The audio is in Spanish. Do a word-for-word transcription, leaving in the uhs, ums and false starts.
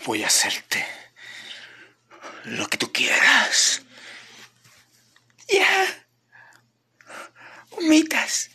Voy a hacerte lo que tú quieras. Ya. Humitas.